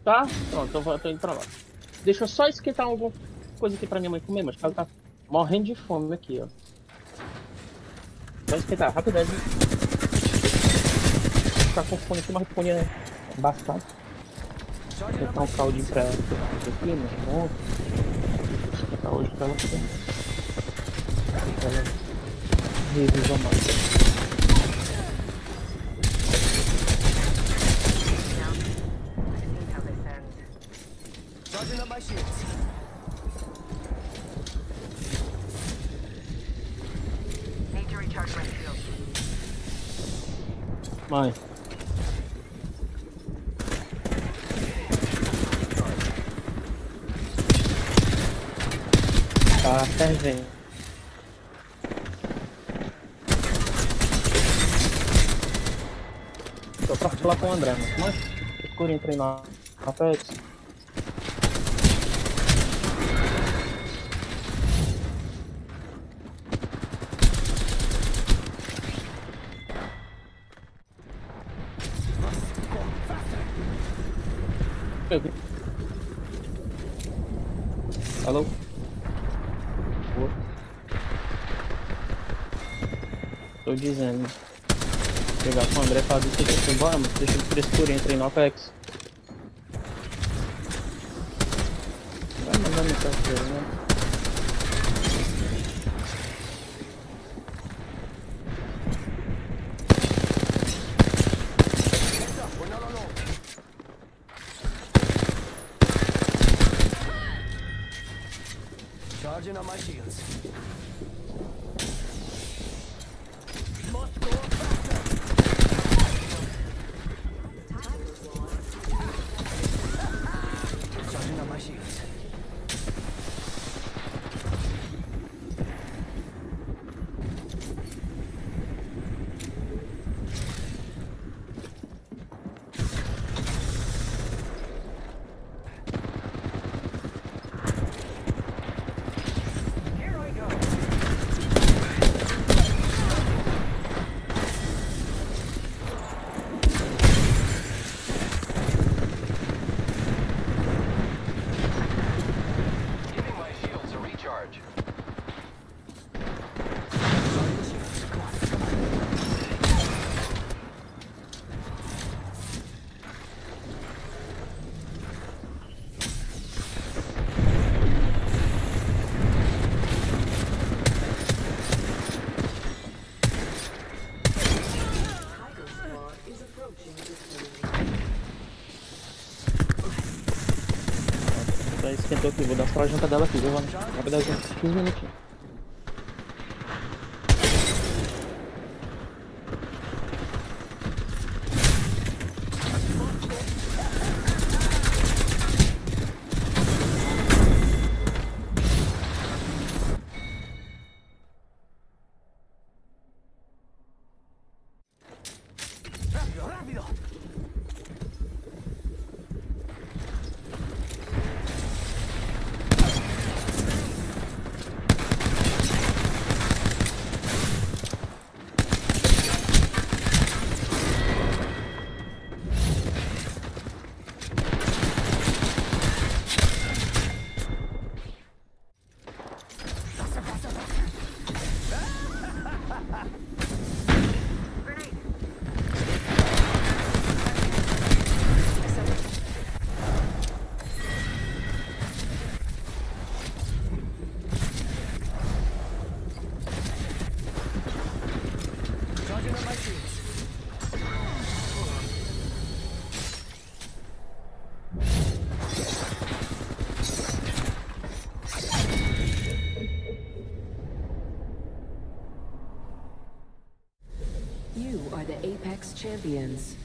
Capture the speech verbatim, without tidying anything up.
Tá? Pronto, eu vou, eu tô indo pra lá. Deixa eu só esquentar alguma coisa aqui pra minha mãe comer, mas ela tá morrendo de fome aqui, ó. Só esquentar, rapidez. Ficar com fome aqui, mas o fone é bastante. Vou botar um caldinho pra ela aqui, né? Bom, vou esquentar hoje pra ela comer. Pra ela revisar mais. Charging up my shields. Need to recharge my shield. Mãe. Tá fervendo. Tô pra falar com o André, mas escurinho treinar na Apex. Alô? Boa. Tô dizendo. Pegar com o André e falar disso aqui. Embora, mas deixa de frescura e entrei no Apex. Vai mandar mensagem pra ele, né? Charging up my shields. Charging up my shields. Giving my shields a recharge. Já esquentou aqui, vou dar só a janta dela aqui, viu? Rapidinho, quinze minutinhos. Rápido, rápido. Charging up my shields. You are the Apex Champions.